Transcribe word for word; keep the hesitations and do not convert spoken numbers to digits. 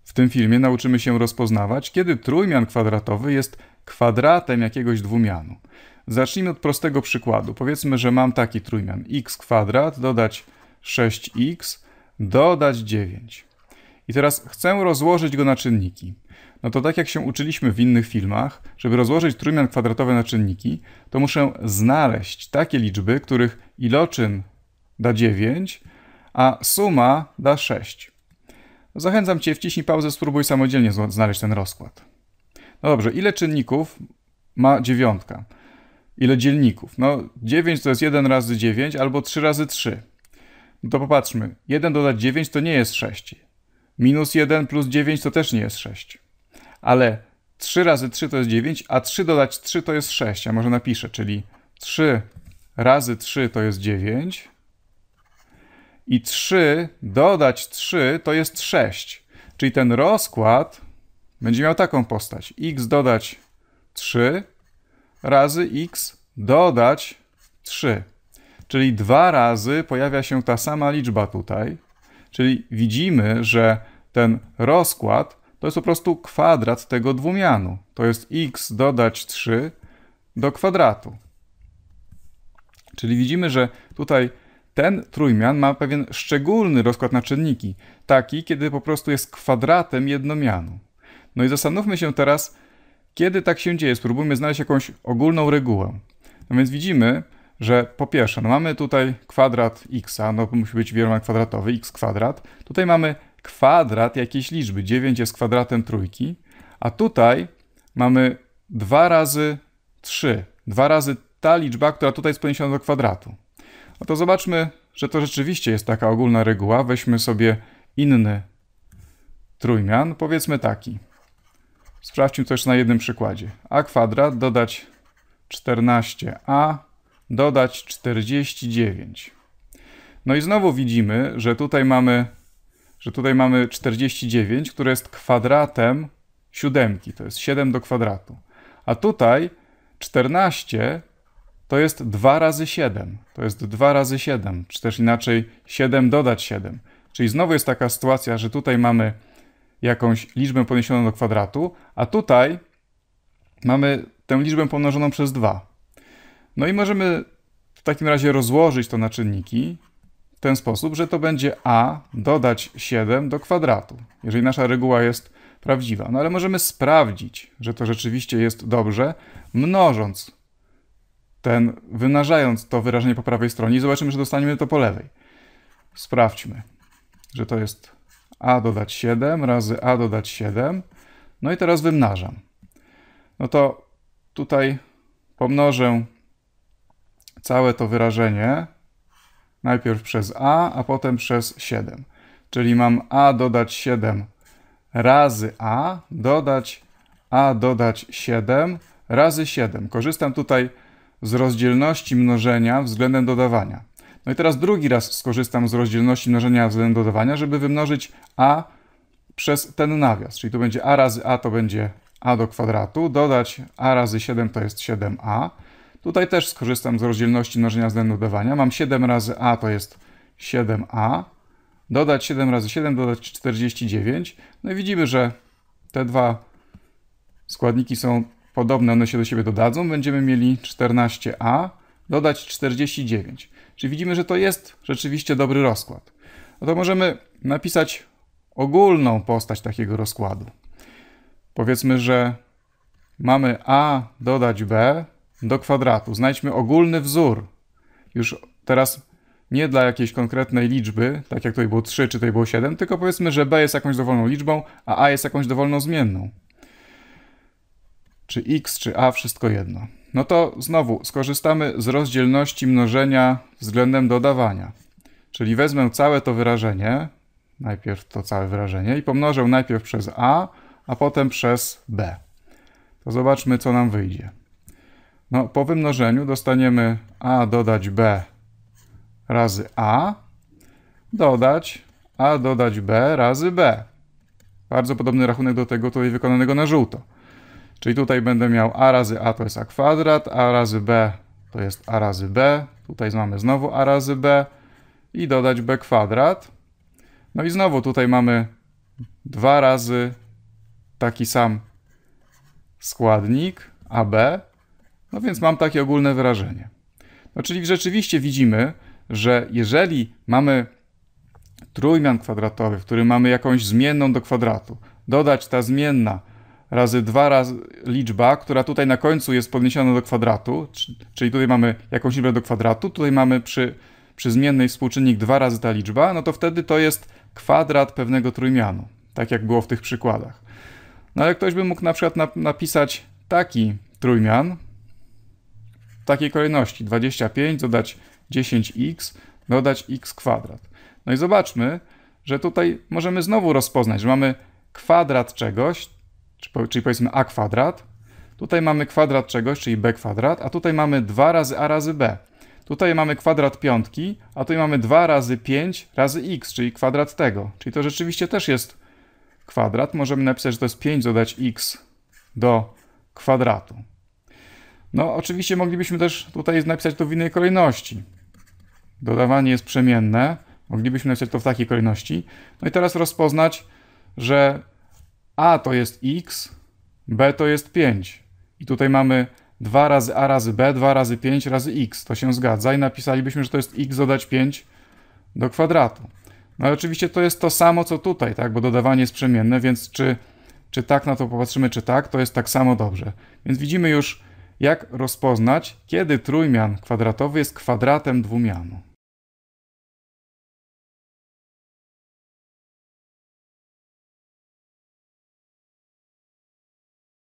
w tym filmie nauczymy się rozpoznawać, kiedy trójmian kwadratowy jest kwadratem jakiegoś dwumianu. Zacznijmy od prostego przykładu. Powiedzmy, że mam taki trójmian x kwadrat dodać sześć x dodać dziewięć. I teraz chcę rozłożyć go na czynniki. No to tak jak się uczyliśmy w innych filmach, żeby rozłożyć trójmian kwadratowy na czynniki, to muszę znaleźć takie liczby, których iloczyn da dziewięć, a suma da sześć. Zachęcam Cię, wciśnij pauzę, spróbuj samodzielnie znaleźć ten rozkład. No dobrze, ile czynników ma dziewiątka? Ile dzielników? No dziewięć to jest jeden razy dziewięć albo trzy razy trzy. No to popatrzmy, jeden dodać dziewięć to nie jest sześć. Minus jeden plus dziewięć to też nie jest sześć. Ale trzy razy trzy to jest dziewięć, a trzy dodać trzy to jest sześć. A może napiszę, czyli trzy razy trzy to jest dziewięć i trzy dodać trzy to jest sześć. Czyli ten rozkład będzie miał taką postać. X dodać trzy razy x dodać trzy. Czyli dwa razy pojawia się ta sama liczba tutaj. Czyli widzimy, że ten rozkład to jest po prostu kwadrat tego dwumianu. To jest x dodać trzy do kwadratu. Czyli widzimy, że tutaj ten trójmian ma pewien szczególny rozkład na czynniki. Taki, kiedy po prostu jest kwadratem jednomianu. No i zastanówmy się teraz, kiedy tak się dzieje. Spróbujmy znaleźć jakąś ogólną regułę. No więc widzimy, że po pierwsze, no mamy tutaj kwadrat x, no musi być wielomian kwadratowy, x kwadrat. Tutaj mamy kwadrat jakiejś liczby, dziewięć jest kwadratem trójki, a tutaj mamy dwa razy trzy, dwa razy ta liczba, która tutaj jest podniesiona do kwadratu. No to zobaczmy, że to rzeczywiście jest taka ogólna reguła. Weźmy sobie inny trójmian, powiedzmy taki. Sprawdźmy to jeszcze na jednym przykładzie. A kwadrat dodać czternaście a dodać czterdzieści dziewięć. No i znowu widzimy, że tutaj mamy, że tutaj mamy czterdzieści dziewięć, które jest kwadratem siódemki. To jest siedem do kwadratu. A tutaj czternaście to jest dwa razy siedem. To jest dwa razy siedem, czy też inaczej siedem dodać siedem. Czyli znowu jest taka sytuacja, że tutaj mamy jakąś liczbę podniesioną do kwadratu, a tutaj mamy tę liczbę pomnożoną przez dwa. No i możemy w takim razie rozłożyć to na czynniki w ten sposób, że to będzie a dodać siedem do kwadratu, jeżeli nasza reguła jest prawdziwa. No ale możemy sprawdzić, że to rzeczywiście jest dobrze, mnożąc ten, wymnażając to wyrażenie po prawej stronie i zobaczymy, że dostaniemy to po lewej. Sprawdźmy, że to jest a dodać siedem razy a dodać siedem. No i teraz wymnażam. No to tutaj pomnożę całe to wyrażenie najpierw przez a, a potem przez siedem. Czyli mam a dodać siedem razy a dodać a dodać siedem razy siedem. Korzystam tutaj z rozdzielności mnożenia względem dodawania. No i teraz drugi raz skorzystam z rozdzielności mnożenia względem dodawania, żeby wymnożyć a przez ten nawias. Czyli tu będzie a razy a to będzie a do kwadratu, dodać a razy siedem to jest siedem a. Tutaj też skorzystam z rozdzielności mnożenia względem dodawania. Mam siedem razy a to jest siedem a. Dodać siedem razy siedem, dodać czterdzieści dziewięć. No i widzimy, że te dwa składniki są podobne, one się do siebie dodadzą. Będziemy mieli czternaście a dodać czterdzieści dziewięć. Czyli widzimy, że to jest rzeczywiście dobry rozkład. No to możemy napisać ogólną postać takiego rozkładu. Powiedzmy, że mamy a dodać b do kwadratu. Znajdźmy ogólny wzór. Już teraz nie dla jakiejś konkretnej liczby, tak jak tutaj było trzy, czy tutaj było siedem, tylko powiedzmy, że b jest jakąś dowolną liczbą, a a jest jakąś dowolną zmienną. Czy x, czy a, wszystko jedno. No to znowu skorzystamy z rozdzielności mnożenia względem dodawania. Czyli wezmę całe to wyrażenie, najpierw to całe wyrażenie i pomnożę najpierw przez a, a potem przez b. To zobaczmy, co nam wyjdzie. No, po wymnożeniu dostaniemy a dodać b razy a, dodać a dodać b razy b. Bardzo podobny rachunek do tego tutaj wykonanego na żółto. Czyli tutaj będę miał a razy a to jest a kwadrat, a razy b to jest a razy b. Tutaj mamy znowu a razy b i dodać b kwadrat. No i znowu tutaj mamy dwa razy taki sam składnik A B, no więc mam takie ogólne wyrażenie. No czyli rzeczywiście widzimy, że jeżeli mamy trójmian kwadratowy, w którym mamy jakąś zmienną do kwadratu, dodać ta zmienna razy dwa razy liczba, która tutaj na końcu jest podniesiona do kwadratu, czyli tutaj mamy jakąś liczbę do kwadratu, tutaj mamy przy, przy zmiennej współczynnik dwa razy ta liczba, no to wtedy to jest kwadrat pewnego trójmianu, tak jak było w tych przykładach. No ale ktoś by mógł na przykład napisać taki trójmian w takiej kolejności: dwadzieścia pięć dodać dziesięć x dodać x kwadrat. No i zobaczmy, że tutaj możemy znowu rozpoznać, że mamy kwadrat czegoś, czyli powiedzmy a kwadrat, tutaj mamy kwadrat czegoś, czyli b kwadrat, a tutaj mamy dwa razy a razy b. Tutaj mamy kwadrat piątki, a tutaj mamy dwa razy pięć razy x, czyli kwadrat tego. Czyli to rzeczywiście też jest kwadrat. Możemy napisać, że to jest pięć dodać x do kwadratu. No oczywiście moglibyśmy też tutaj napisać to w innej kolejności. Dodawanie jest przemienne. Moglibyśmy napisać to w takiej kolejności. No i teraz rozpoznać, że a to jest x, b to jest pięć. I tutaj mamy dwa razy a razy b, dwa razy pięć razy x. To się zgadza i napisalibyśmy, że to jest x dodać pięć do kwadratu. No ale oczywiście to jest to samo, co tutaj, tak? Bo dodawanie jest przemienne, więc czy, czy tak na to popatrzymy, czy tak, to jest tak samo dobrze. Więc widzimy już, jak rozpoznać, kiedy trójmian kwadratowy jest kwadratem dwumianu.